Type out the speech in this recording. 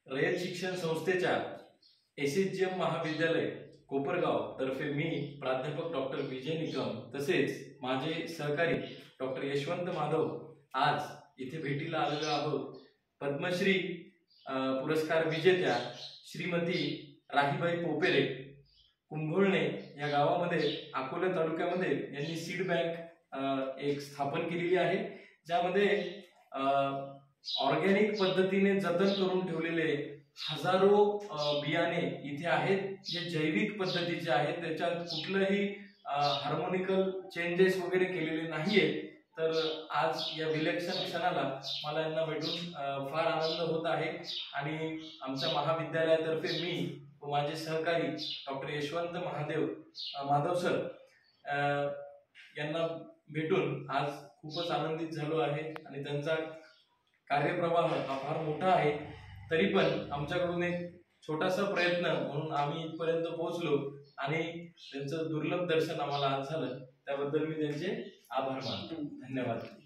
रयत शिक्षण संस्थेच्या SHGM महाविद्यालय कोपरगाव तर्फे मी प्राध्यापक डॉक्टर विजय निकम तसेच माझे सहकारी डॉक्टर यशवंत माधव आज इथे भेटीला आलेलो आहोत। पद्मश्री पुरस्कार विजेत्या श्रीमती राहीबाई पोपेरे कुंभोळणे या गावामध्ये अकोला तालुक्यामध्ये यांनी सीड बँक एक स्थापन केलेली आहे, ज्यामध्ये ऑर्गॅनिक पद्धतीने जतन करून ठेवलेले हजारो बियाणे इथे आहेत, जे जैविक पद्धतीचे आहेत। त्याच्यात कुठलंही हार्मोनिकल चेंजेस वगैरे केलेले नाहीये। तर आज या विलक्षण क्षणाला मला यांना भेटून फार आनंद होत आहे आणि आमच्या महाविद्यालयातर्फे मी व माझे सहकारी डॉक्टर यशवंत माधव सर यांना भेटून आज खूपच आनंदित झालो आहे आणि त्यांचा कार्यप्रवाह हा फार मोठा आहे। तरी पण आमच्याकडून एक छोटासा प्रयत्न म्हणून आम्ही इथपर्यंत पोहोचलो आणि त्यांचं दुर्लभ दर्शन आम्हाला आज झालं, त्याबद्दल मी त्यांचे आभार मानतो। धन्यवाद।